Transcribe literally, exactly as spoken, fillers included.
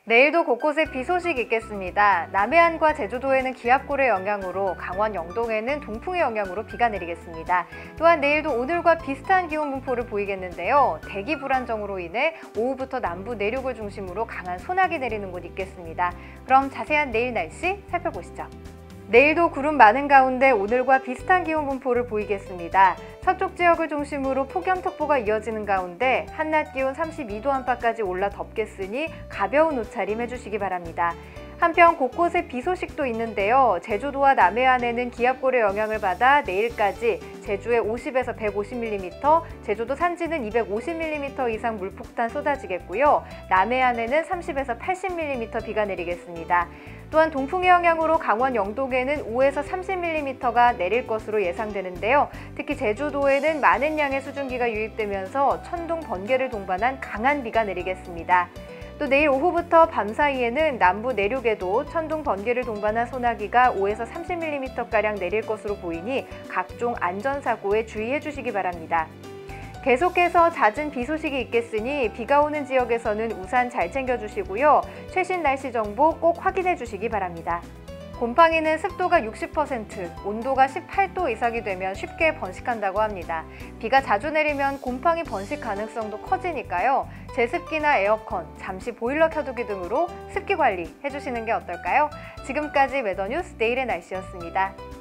내일도 곳곳에 비 소식 있겠습니다. 남해안과 제주도에는 기압골의 영향으로, 강원 영동에는 동풍의 영향으로 비가 내리겠습니다. 또한 내일도 오늘과 비슷한 기온 분포를 보이겠는데요. 대기 불안정으로 인해 오후부터 남부 내륙을 중심으로 강한 소나기 내리는 곳 있겠습니다. 그럼 자세한 내일 날씨 살펴보시죠. 내일도 구름 많은 가운데 오늘과 비슷한 기온 분포를 보이겠습니다. 서쪽 지역을 중심으로 폭염특보가 이어지는 가운데 한낮 기온 삼십이 도 안팎까지 올라 덥겠으니 가벼운 옷차림 해주시기 바랍니다. 한편 곳곳에 비 소식도 있는데요. 제주도와 남해안에는 기압골의 영향을 받아 내일까지 제주에 오십에서 백오십 밀리미터, 제주도 산지는 이백오십 밀리미터 이상 물폭탄 쏟아지겠고요. 남해안에는 삼십에서 팔십 밀리미터 비가 내리겠습니다. 또한 동풍의 영향으로 강원 영동에는 오에서 삼십 밀리미터가 내릴 것으로 예상되는데요. 특히 제주도에는 많은 양의 수증기가 유입되면서 천둥, 번개를 동반한 강한 비가 내리겠습니다. 또 내일 오후부터 밤 사이에는 남부 내륙에도 천둥, 번개를 동반한 소나기가 오에서 삼십 밀리미터가량 내릴 것으로 보이니 각종 안전사고에 주의해 주시기 바랍니다. 계속해서 잦은 비 소식이 있겠으니 비가 오는 지역에서는 우산 잘 챙겨주시고요. 최신 날씨 정보 꼭 확인해 주시기 바랍니다. 곰팡이는 습도가 육십 퍼센트, 온도가 십팔 도 이상이 되면 쉽게 번식한다고 합니다. 비가 자주 내리면 곰팡이 번식 가능성도 커지니까요. 제습기나 에어컨, 잠시 보일러 켜두기 등으로 습기 관리 해주시는 게 어떨까요? 지금까지 웨더뉴스 내일의 날씨였습니다.